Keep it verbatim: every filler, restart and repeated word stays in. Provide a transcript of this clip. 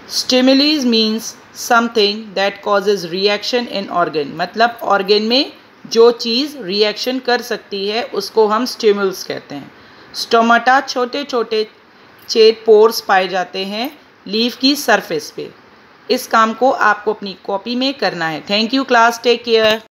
स्टिमुलीज means something that causes reaction in organ, मतलब organ में जो चीज़ रिएक्शन कर सकती है उसको हम स्टिमुल्स कहते हैं। स्टोमाटा छोटे छोटे छेद पोर्स पाए जाते हैं लीफ की सरफेस पे। इस काम को आपको अपनी कॉपी में करना है। Thank you class, take care.